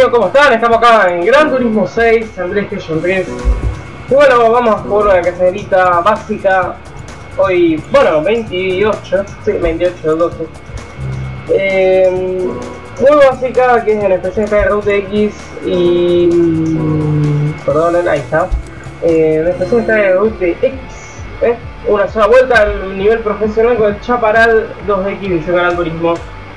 amigos, ¿cómo están? Estamos acá en Gran Turismo 6, en PlayStation 3. Y bueno, vamos por una carrerita básica. Hoy, bueno, 28, sí, 28 del 12. Muy básica, que es en especial de Route X y... perdonen, ahí está. En especial de Route X, una sola vuelta al nivel profesional con el Chaparral 2X, dice Gran Turismo.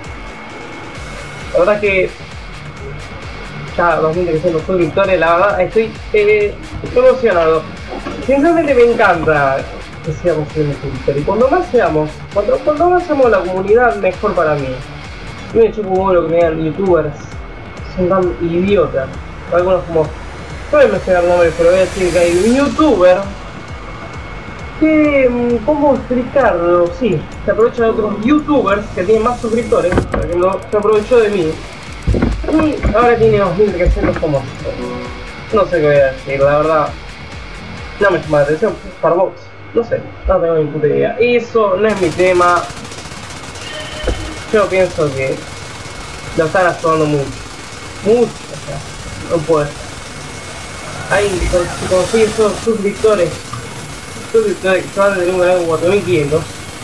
La verdad que ya 2300 suscriptores, la verdad estoy emocionado. Sinceramente me encanta que seamos suscriptores, y cuando más seamos la comunidad, mejor para mí. Yo me chupo un lo que me dan youtubers, son tan idiotas. Algunos como, no voy a mencionar nombres, pero voy a decir que hay un youtuber que, ¿cómo explicarlo? Sí, se aprovecha de otros youtubers que tienen más suscriptores, por ejemplo, se aprovechó de mí. Y ahora tiene 2300 como. No sé qué voy a decir, la verdad. No me llama la atención, Starbucks. No sé, no tengo ni puta idea. Eso no es mi tema. Yo pienso que lo están ayudando mucho. Mucho, o sea, no puede ser. Ahí, si consigue esos suscriptores que se van a tener un canal de 4500.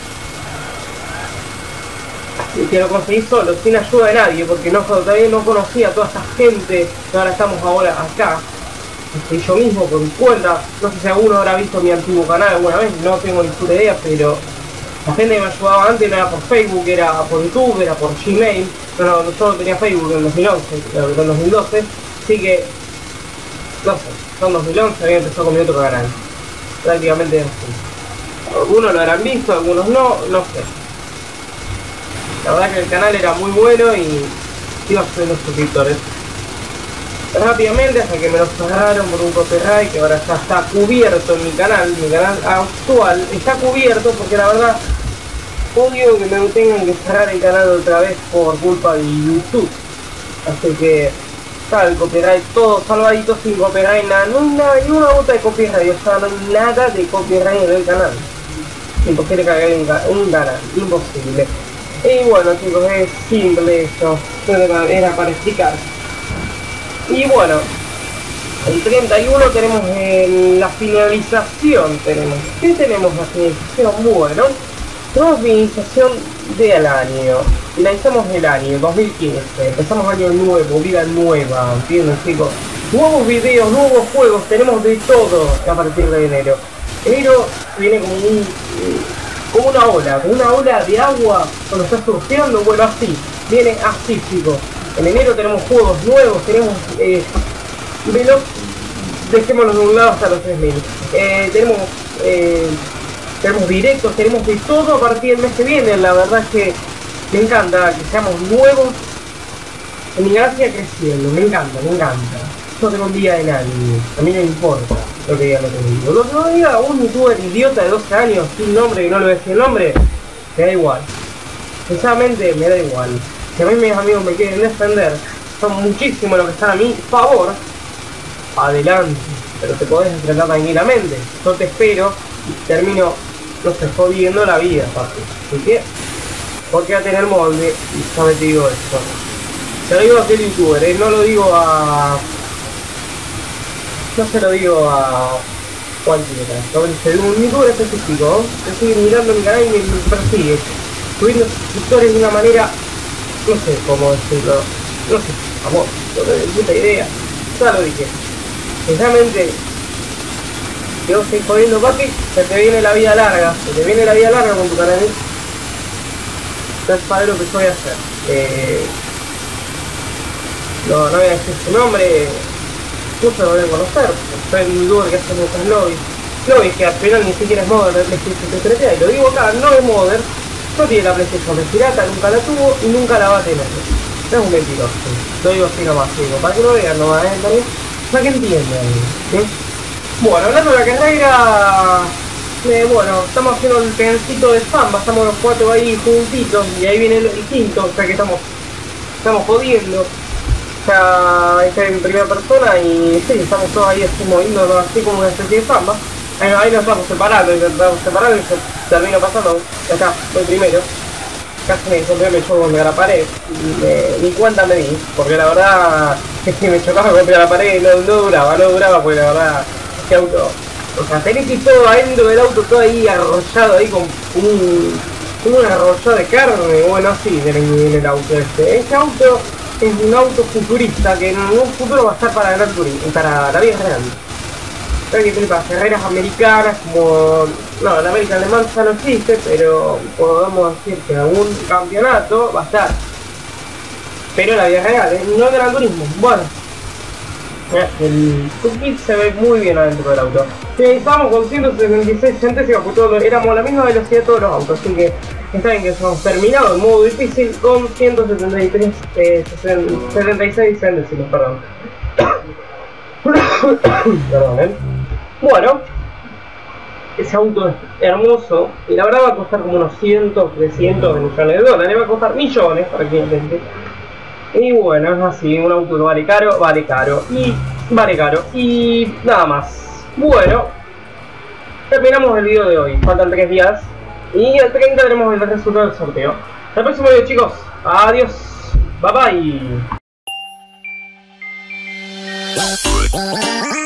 Que lo conseguí solo, sin ayuda de nadie, porque todavía no conocía a toda esta gente que ahora estamos acá. Yo mismo por mi cuenta, no sé si alguno habrá visto mi antiguo canal alguna vez, no tengo ni puta idea, pero la gente que me ayudaba antes no era por Facebook, era por YouTube, era por Gmail. No, yo no tenía Facebook en 2011, pero en 2012, así que, no sé, en 2011 había empezado con mi otro canal, prácticamente así. Algunos lo habrán visto, algunos no sé. La verdad que el canal era muy bueno y iba subiendo suscriptores rápidamente hasta que me lo cerraron por un copyright que ahora ya está cubierto en mi canal actual está cubierto, porque la verdad odio que me tengan que cerrar el canal otra vez por culpa de YouTube. Así que está el copyright todo salvadito, sin copyright, nada, no hay nada, ni una gota de copyright, o sea, no hay nada de copyright en el canal. Imposible cargar un canal, imposible. Y bueno chicos, es simple eso, era para explicar. Y bueno, el 31 tenemos la finalización, ¿qué tenemos la finalización? Bueno, tenemos finalización del año, finalizamos el año 2015, empezamos año nuevo, vida nueva, ¿entienden chicos? Nuevos videos, nuevos juegos, tenemos de todo a partir de enero. Enero viene como una ola de agua cuando está surfeando, bueno así, viene así chicos. En enero tenemos juegos nuevos, tenemos dejémoslo de un lado hasta los 3000. Tenemos directos, tenemos de todo a partir del mes que viene. La verdad es que me encanta que seamos nuevos. Mi gracia creciendo, me encanta. Yo tengo un día de nadie, a mí no me importa lo que diga lo que digo. Lo que no diga un youtuber idiota de 12 años sin nombre, que no le voy a decir el nombre, me da igual. Sinceramente me da igual. Si a mí mis amigos me quieren defender, son muchísimos los que están a mi favor, adelante, pero te podés enfrentar tranquilamente. Yo te espero y termino, no sé, jodiendo la vida, papi. ¿Por qué? Porque va a tener molde, y ya me te digo esto. Se lo digo a aquel youtuber, no lo digo a... No se lo digo a cualquiera, sobre un youtuber específico, que sigue mirando mi canal y me persigue, subiendo suscriptores de una manera, no sé cómo decirlo, no sé, amor, no tengo puta idea, ya lo dije. Sinceramente, si vos estás jodiendo papi, se te viene la vida larga, con tu canal. Ya sabes lo que yo voy a hacer. No voy a decir su nombre. Muchos lo deben conocer, soy un youtuber que hace muchos lobbies que al final ni siquiera es modder de PlayStation 3, y lo digo acá, no es modder, no tiene la PlayStation 3 pirata, nunca la tuvo y nunca la va a tener. Es un mentiroso, lo digo así nomás, digo, para que lo vean nomás, también, para que entiendan, ¿sí? Bueno, hablando de la carrera, bueno, estamos haciendo el pedancito de samba, estamos los cuatro ahí juntitos, y ahí viene el quinto, o sea que estamos jodiendo. Ya está en primera persona y sí, estamos todos ahí así moviéndonos así como una especie de samba. Ahí nos estamos separando y se termina pasando. Acá, voy primero. casi me encontré, me chocó contra la pared, y ni cuenta me di, porque la verdad es que me chocaba contra la pared y no duraba, porque la verdad, este auto, o sea, tenés que ir todo adentro del auto, todo ahí arrollado, ahí con un arrollado de carne, bueno, así, en el auto este. Este auto es un auto futurista que en un futuro va a estar para Gran Turismo, para la vida real. Hay que tener para carreras americanas, como... No, en América Alemán ya no existe, pero podemos decir que algún campeonato va a estar. Pero en la vida real, no en Gran Turismo. Bueno, el Tuki se ve muy bien adentro del auto. Estábamos con 176 centésimas, porque todos éramos a la misma velocidad de todos los autos, así que está bien que hemos terminado en modo difícil con 176 centésimos, perdón. Perdón, Bueno, ese auto es hermoso y la verdad va a costar como unos 100, 300 millones de dólares, va a costar millones para que intente. Y bueno, es así, un auto que vale caro y nada más. Bueno, terminamos el video de hoy, faltan 3 días y el 30 tenemos el resultado del sorteo. Hasta el próximo video, chicos, adiós, bye bye.